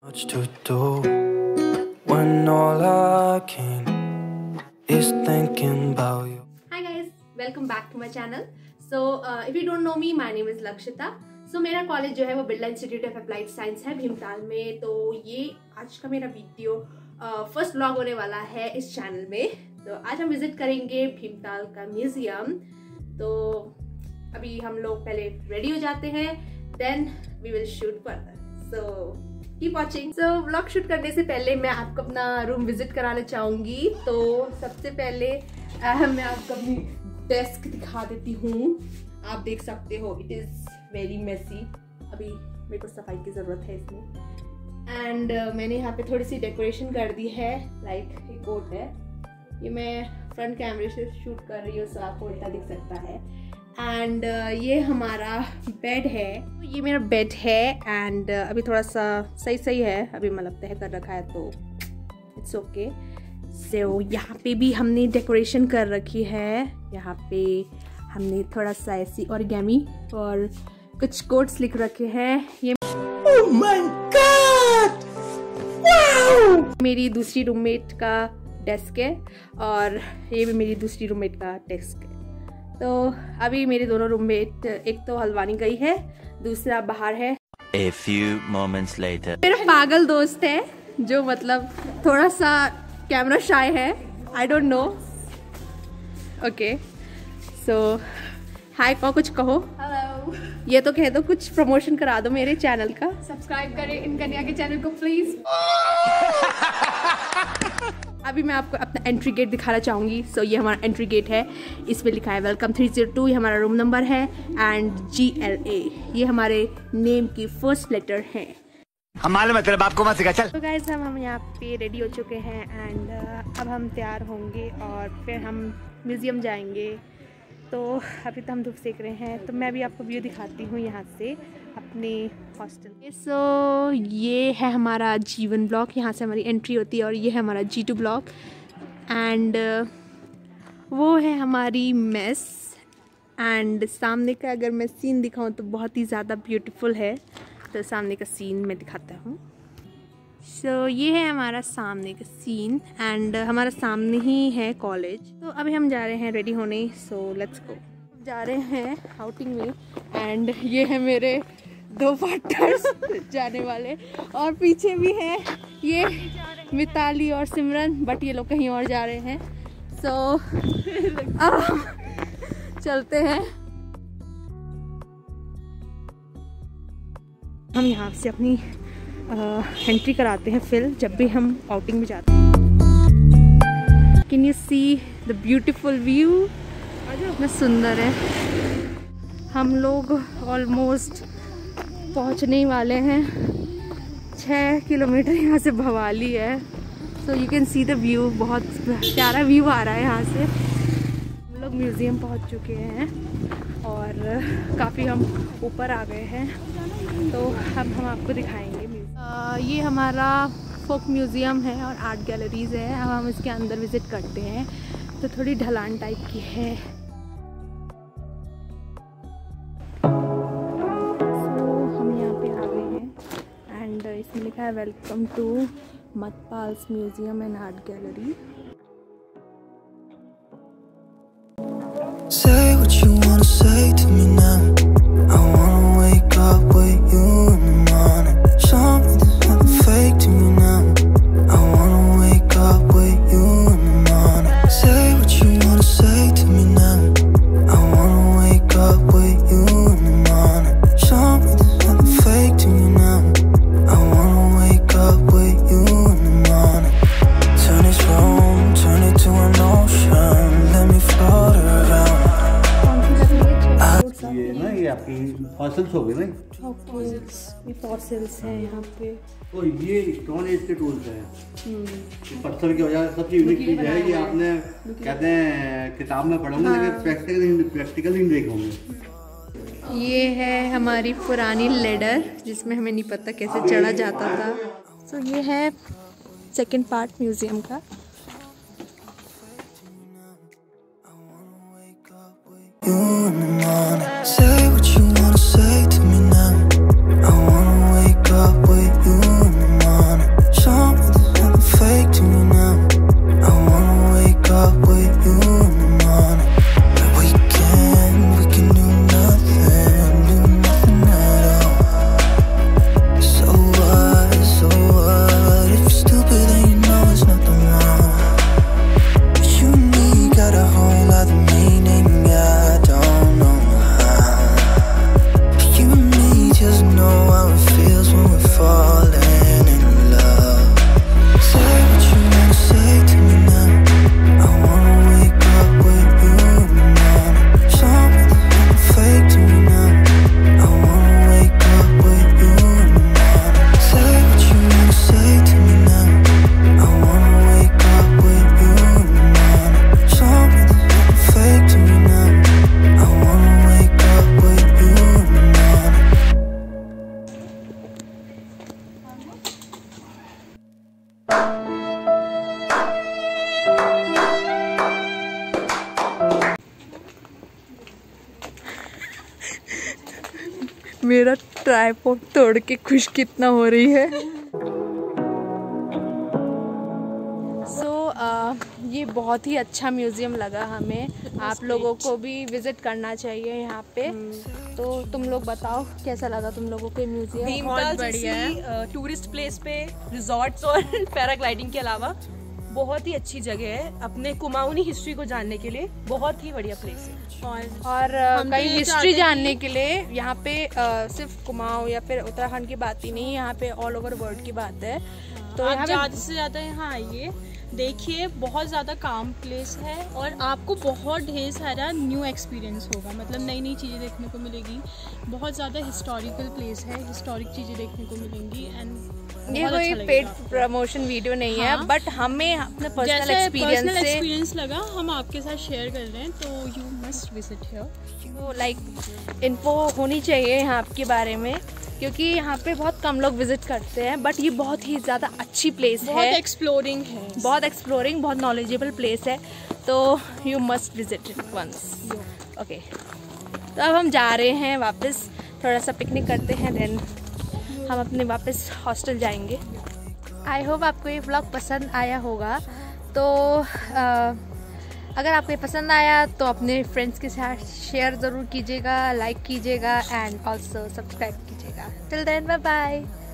Much to do when all I can is thinking about you. Hi guys, welcome back to my channel. So if you don't know me, my name is Lakshita. So मेरा college जो है वो Birla institute of applied science है भीमताल में। तो ये आज का मेरा वीडियो फर्स्ट व्लॉग होने वाला है इस चैनल में। तो आज हम विजिट करेंगे भीमताल का म्यूजियम। तो अभी हम लोग पहले रेडी हो जाते हैं, then we will shoot further. So keep watching. So vlog shoot करने से पहले मैं आपको अपना रूम विजिट कराना चाहूंगी। तो सबसे पहले मैं आपको अपनी डेस्क दिखा देती हूँ। आप देख सकते हो इट इज वेरी मेसी। अभी मेरे को सफाई की जरूरत है इसमें। एंड मैंने यहाँ पे थोड़ी सी डेकोरेशन कर दी है। लाइक एक कोट है, ये मैं फ्रंट कैमरे से शूट कर रही हूँ, सो आपको उल्टा दिख सकता है। एंड ये हमारा बेड है। ये मेरा बेड है एंड अभी थोड़ा सा सही है, अभी मतलब तय कर रखा है तो इट्स ओके। सो यहाँ पे भी हमने डेकोरेशन कर रखी है। यहाँ पे हमने थोड़ा सा ऐसी ऑरिगेमी और कुछ कोट्स लिख रखे हैं। ये oh my God! Wow! मेरी दूसरी रूममेट का डेस्क है और ये भी मेरी दूसरी रूममेट का डेस्क है। तो अभी मेरे दोनों रूममेट, एक तो हल्द्वानी गई है, दूसरा बाहर है। A few moments later. मेरा पागल दोस्त है जो मतलब थोड़ा सा कैमरा शाय है। I don't know. Okay, so hi को कुछ कहो। हेलो, ये तो कह दो, कुछ प्रमोशन करा दो मेरे चैनल का। सब्सक्राइब करें इन कन्या के चैनल को प्लीज। अभी मैं आपको अपना एंट्री गेट दिखाना चाहूँगी। सो ये हमारा एंट्री गेट है, इस पे लिखा है वेलकम 302। ये हमारा रूम नंबर है एंड GLA ये हमारे नेम की फर्स्ट लेटर है। हमारे मतलब आपको मत सिखा चल। तो गाइस हम यहाँ पे रेडी हो चुके हैं एंड अब हम तैयार होंगे और फिर हम म्यूज़ियम जाएंगे। तो अभी तो हम धूप सेक रहे हैं, तो मैं भी आपको व्यू दिखाती हूँ यहाँ से अपने हॉस्टल। सो ये है हमारा G1 ब्लॉक, यहाँ से हमारी एंट्री होती है, और ये है हमारा G2 ब्लॉक एंड वो है हमारी मेस। एंड सामने का अगर मैं सीन दिखाऊँ तो बहुत ही ज़्यादा ब्यूटीफुल है। तो सामने का सीन मैं दिखाता हूँ। सो ये है हमारा सामने का सीन एंड हमारा सामने ही है कॉलेज। तो अभी हम जा रहे हैं रेडी होने। So let's go. जा रहे हैं आउटिंग में एंड ये है मेरे 2 पार्टनर्स जाने वाले, और पीछे भी है ये मिताली और सिमरन, बट ये लोग कहीं और जा रहे हैं। सो चलते हैं। हम यहाँ से अपनी एंट्री कराते हैं फिर जब भी हम आउटिंग में जाते हैं। Can you see the beautiful view? कितना सुंदर है। हम लोग ऑलमोस्ट पहुँचने वाले हैं। 6 किलोमीटर यहाँ से भवाली है। So you can see the view, बहुत प्यारा व्यू आ रहा है यहाँ से। हम लोग म्यूज़ियम पहुँच चुके हैं और काफ़ी हम ऊपर आ गए हैं। तो अब हम आपको दिखाएंगे। ये हमारा फोक म्यूज़ियम है और आर्ट गैलरीज है। अब हम इसके अंदर विज़िट करते हैं। तो थोड़ी ढलान टाइप की है। हम यहाँ पे आ गए हैं एंड इसमें लिखा है welcome to Matpal's museum and art gallery. Say what you wanna say to me now. I wanna wake up with you in the morning. Show me there's nothing fake to me now. I wanna wake up with you in the morning. Say what you wanna say to me now. I wanna wake up with you in the morning. Show me there's nothing fake to me now. I wanna wake up with you in the morning. Turn this room, turn it to an ocean. Let me float around. ये ना, ये आपकी fossils हो गए ना। Okay, ये fossils हैं यहाँ पे। तो ये स्टोन एज के टूल्स हैं। ये पत्थर की वजह से सबसे यूनिक चीज़ है कि आपने कहते हैं किताब में पढ़ोगे लेकिन प्रैक्टिकल नहीं देखे होंगे। ये है हमारी पुरानी लेडर जिसमें हमें नहीं पता कैसे चढ़ा जाता था। सो ये है सेकंड पार्ट म्यूज़ियम का। Say what you wanna say to me now. I wanna wake up with you in the morning. मेरा ट्राइपॉड तोड़ के खुश कितना हो रही है। ये बहुत ही अच्छा म्यूज़ियम लगा हमें, आप लोगों को भी विज़िट करना चाहिए यहाँ पे। तो तुम लोग बताओ कैसा लगा तुम लोगों को म्यूज़ियम? बहुत बढ़िया है। टूरिस्ट प्लेस पे रिजॉर्ट्स और पैराग्लाइडिंग के अलावा बहुत ही अच्छी जगह है अपने कुमाऊनी हिस्ट्री को जानने के लिए, बहुत ही बढ़िया प्लेस है। और कई हिस्ट्री जानने के लिए यहाँ पे सिर्फ कुमाऊं या फिर उत्तराखंड की बात ही नहीं, यहाँ पे ऑल ओवर वर्ल्ड की बात है। तो आप ज़्यादा से ज़्यादा यहाँ आइए, देखिए, बहुत ज़्यादा काम प्लेस है और आपको बहुत ढेर सारा न्यू एक्सपीरियंस होगा, मतलब नई नई चीज़ें देखने को मिलेगी। बहुत ज़्यादा हिस्टोरिकल प्लेस है, हिस्टोरिक चीज़ें देखने को मिलेंगी। एंड ये कोई पेड प्रमोशन वीडियो नहीं है, बट हमें अपने पर्सनल एक्सपीरियंस लगा, हम आपके साथ शेयर कर रहे हैं, तो यू मस्ट विजिट हियर। तो लाइक इन्फो होनी चाहिए यहाँ के बारे में, क्योंकि यहाँ पे बहुत कम लोग विजिट करते हैं, बट ये बहुत ही ज़्यादा अच्छी प्लेस है, बहुत एक्सप्लोरिंग है, बहुत नॉलेजेबल प्लेस है, तो you must visit it once. Okay, तो अब हम जा रहे हैं वापस, थोड़ा सा पिकनिक करते हैं, देन हम अपने वापस हॉस्टल जाएंगे। आई होप आपको ये व्लॉग पसंद आया होगा। तो अगर आपको ये पसंद आया तो अपने फ्रेंड्स के साथ शेयर ज़रूर कीजिएगा, लाइक कीजिएगा एंड ऑल्सो सब्सक्राइब कीजिएगा। Till then bye bye.